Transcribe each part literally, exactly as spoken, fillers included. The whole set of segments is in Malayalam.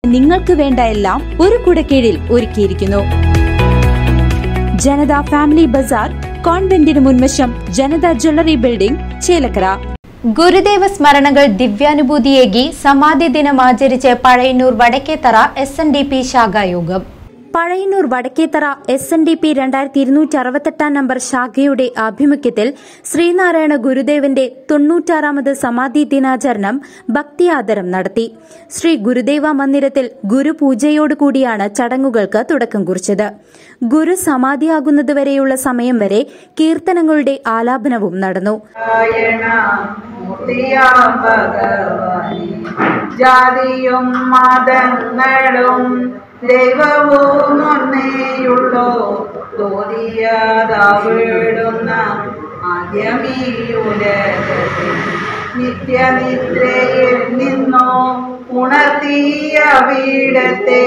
നിങ്ങൾക്ക് വേണ്ട എല്ലാം ഒരു കുടക്കീഴിൽ ഒരുക്കിയിരിക്കുന്നു. ജനത ഫാമിലി ബസാർ, കോൺവെന്റിന് മുൻവശം, ജനത ജ്വല്ലറി ബിൽഡിംഗ്, ചേലക്കര. ഗുരുദേവ സ്മരണകൾ ദിവ്യാനുഭൂതിയേകി സമാധി ദിനം ആചരിച്ച് Pazhayannur Vadakkethara S N D P ശാഖായോഗം. Pazhayannur Vadakkethara S N D P രണ്ടായിരത്തി ഇരുന്നൂറ്റി അറുപത്തെട്ടാം നമ്പർ ശാഖയുടെ ആഭിമുഖ്യത്തിൽ ശ്രീനാരായണ ഗുരുദേവന്റെ തൊണ്ണൂറ്റാറാമത് സമാധി ദിനാചരണം ഭക്തിയാദരം നടത്തി. ശ്രീ ഗുരുദേവ മന്ദിരത്തിൽ ഗുരുപൂജയോടുകൂടിയാണ് ചടങ്ങുകൾക്ക് തുടക്കം കുറിച്ചത്. ഗുരു സമാധിയാകുന്നതുവരെയുള്ള സമയം വരെ കീർത്തനങ്ങളുടെ ആലാപനവും നടന്നു. ജാതിയും മതങ്ങളും ദൈവവും ഒന്നേയുള്ളോ തോന്നിയതാവിടുന്ന ആദ്യമീയുലകത്തിൽ നിത്യനിദ്രയിൽ നിന്നോ ഉണർത്തിയ വീടത്തെ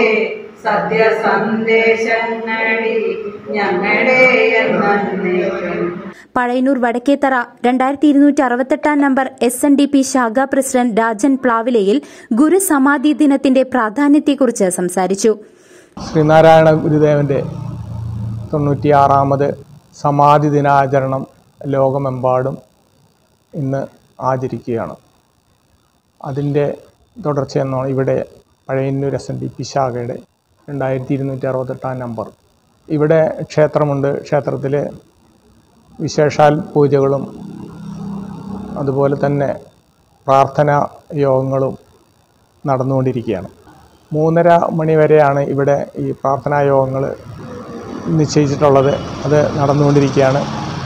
സത്യസന്ദേശങ്ങളിൽ ഞങ്ങളുടെ എന്നേക്കും. പഴയന്നൂർ വടക്കേത്തറ രണ്ടായിരത്തി ഇരുന്നൂറ്റി അറുപത്തെട്ടാം number S N D P ശാഖാ പ്രസിഡന്റ് രാജൻ പ്ലാവിലയിൽ ഗുരു സമാധി ദിനത്തിന്റെ പ്രാധാന്യത്തെക്കുറിച്ച് സംസാരിച്ചു. ശ്രീനാരായണ ഗുരുദേവന്റെ തൊണ്ണൂറ്റിയാറാമത് സമാധി ദിനാചരണം ലോകമെമ്പാടും ഇന്ന് ആചരിക്കുകയാണ്. അതിൻ്റെ തുടർച്ചയെന്നാണ് ഇവിടെ Pazhayannur S N D P ശാഖയുടെ രണ്ടായിരത്തി ഇരുന്നൂറ്റി അറുപത്തെട്ടാം നമ്പർ. ഇവിടെ ക്ഷേത്രമുണ്ട്. ക്ഷേത്രത്തിൽ വിശേഷാൽ പൂജകളും അതുപോലെ തന്നെ പ്രാർത്ഥനാ യോഗങ്ങളും നടന്നുകൊണ്ടിരിക്കുകയാണ്. മൂന്നര മണി വരെയാണ് ഇവിടെ ഈ പ്രാർത്ഥനാ യോഗങ്ങൾ നിശ്ചയിച്ചിട്ടുള്ളത്. അത് നടന്നുകൊണ്ടിരിക്കുകയാണ്.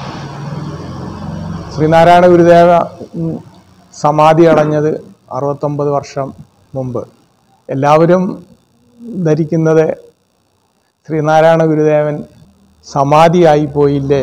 ശ്രീനാരായണ ഗുരുദേവ സമാധി അടഞ്ഞത് അറുപത്തൊമ്പത് വർഷം മുമ്പ്. എല്ലാവരും ധരിക്കുന്നത് ശ്രീനാരായണ ഗുരുദേവൻ സമാധിയായി പോയില്ലേ.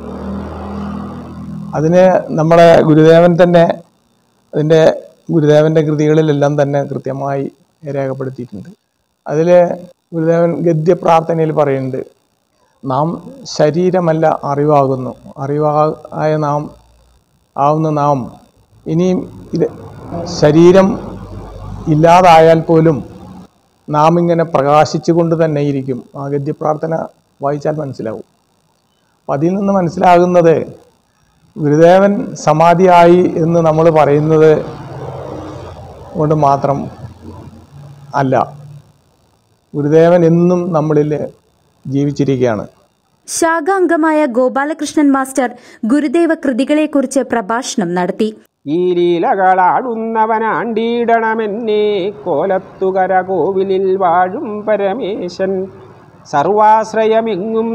അതിന് നമ്മുടെ ഗുരുദേവൻ തന്നെ അതിൻ്റെ ഗുരുദേവൻ്റെ കൃതികളിലെല്ലാം തന്നെ കൃത്യമായി രേഖപ്പെടുത്തിയിട്ടുണ്ട്. അതിൽ ഗുരുദേവൻ ഗദ്യപ്രാർത്ഥനയിൽ പറയുന്നുണ്ട്, നാം ശരീരമല്ല അറിവാകുന്നു, അറിവായ നാം ആവുന്ന നാം ഇനിയും ഇത് ശരീരം ഇല്ലാതായാൽ പോലും നാം ഇങ്ങനെ പ്രകാശിച്ചു കൊണ്ട് തന്നെ ഇരിക്കും. ആ ഗദ്യപ്രാർത്ഥന വായിച്ചാൽ മനസ്സിലാവും. അപ്പം അതിൽ നിന്ന് മനസ്സിലാകുന്നത് ഗുരുദേവൻ സമാധിയായി എന്ന് നമ്മൾ പറയുന്നത് കൊണ്ട് മാത്രം അല്ല, ഗുരുദേവൻ എന്നും നമ്മളിൽ ജീവിച്ചിരിക്കുകയാണ്. ശാഖാംഗമായ ഗോപാലകൃഷ്ണൻ മാസ്റ്റർ ഗുരുദേവ കൃതികളെക്കുറിച്ച് പ്രഭാഷണം നടത്തി. ഈ ലീലകളാടുന്നവനാണ്ടിടണമെന്നേ കോലത്തുകര കോവിലിൽ വാഴും പരമേശൻ. സർവാശ്രയമെങ്ങും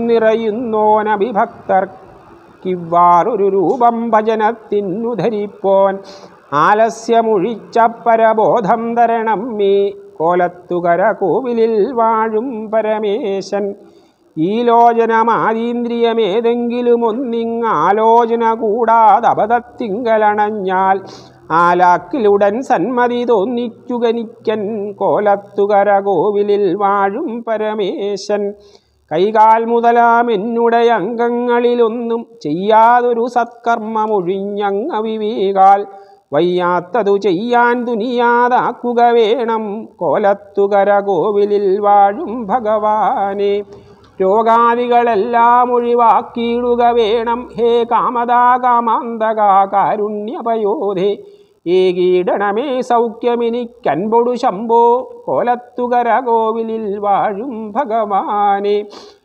നിറയുന്നോനഭിഭക്തർക്കിവാറൊരു രൂപം ഭജനത്തിനു ധരിപ്പോൻ. ആലസ്യമൊഴിച്ച പരബോധം തരണം മേ കോലത്തുകര കോവിലിൽ വാഴും പരമേശൻ. ഈ ലോചനമാതീന്ദ്രിയമേതെങ്കിലും ഒന്നിങ് ആലോചന കൂടാതെ അബദ്ധത്തിങ്കലണഞ്ഞാൽ ആലാക്കിലുടൻ സന്മതി തോന്നിക്കുകനിക്കൻ കോലത്തുകര കോവിലിൽ വാഴും പരമേശൻ. കൈകാൽ മുതലാം എന്നുടേ അംഗങ്ങളിലൊന്നും ചെയ്യാതൊരു സത്കർമ്മമൊഴിഞ്ഞങ്ങ വിവേകാൽ വയ്യാത്തതു ചെയ്യാൻ തുനിയാതാക്കുക വേണം കോലത്തുകര കോവിലിൽ വാഴും ഭഗവാനെ. രോഗാദികളെല്ലാം ഒഴിവാക്കിയിടുക വേണം ഹേ കാമദാ കാമാന്തക കാരുണ്യപയോധേ. ഏകീടണമേ സൗഖ്യമിനിക്കൻപൊടു ശംഭോ കോലത്തുകര കോവിലിൽ വാഴും ഭഗവാനെ.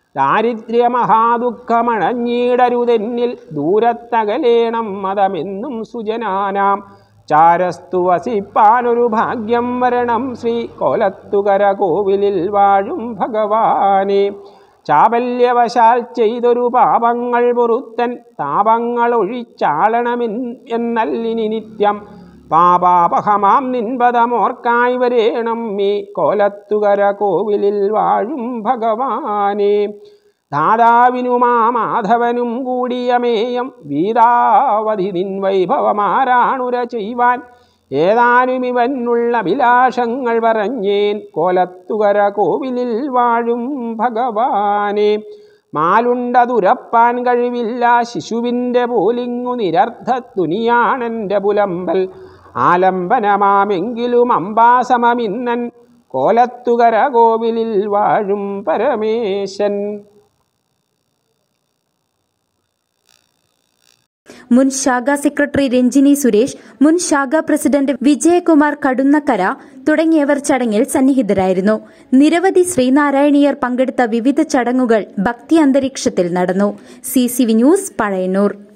ദാരിദ്ര്യമഹാദുഃഖമണഞ്ഞിടരുതെന്നിൽ ദൂരത്തകലേണം മതമെന്നും സുജനാനാം. ചാരസ്തു വസിപ്പാനൊരു ഭാഗ്യം വരണം ശ്രീ കോലത്തുകര കോവിലിൽ വാഴും ഭഗവാനെ. ചാബല്യവശാൽ ചെയ്തൊരു പാപങ്ങൾ പൊറുത്തൻ താപങ്ങൾ ഒഴിച്ചാളണമെൻ എന്നല്ലിനി നിത്യം. പാപാപഹമാം നിൻപദമോർക്കായി വരേണം മേ കോലത്തുകര കോവിലിൽ വാഴും ഭഗവാനെ. ദാതാവിനുമാ മാധവനും കൂടിയമേയം വീതാവധി നിൻ വൈഭവമാരാണുര ചെയ്യുവാൻ. ഏതാനും ഇവനുള്ള അഭിലാഷങ്ങൾ പറഞ്ഞേൻ കോലത്തുകര കോവിലിൽ വാഴും ഭഗവാനെ. മാലുണ്ട തുരപ്പാൻ കഴിവില്ല ശിശുവിൻ്റെ പോലിങ്ങു നിരർത്ഥ തുനിയാണെൻ്റെ പുലമ്പൽ. ആലംബനമാമെങ്കിലും അംബാസമമിന്നൻ കോലത്തുകര കോവിലിൽ വാഴും പരമേശൻ. മുൻ ശാഖാ സെക്രട്ടറി രഞ്ജിനി സുരേഷ്, മുൻ ശാഖാ പ്രസിഡന്റ് വിജയകുമാർ കടുന്നക്കര തുടങ്ങിയവർ ചടങ്ങിൽ സന്നിഹിതരായിരുന്നു. നിരവധി ശ്രീനാരായണീയർ പങ്കെടുത്ത വിവിധ ചടങ്ങുകൾ ഭക്തി അന്തരീക്ഷത്തിൽ നടന്നു. C C V news, Pazhayannur.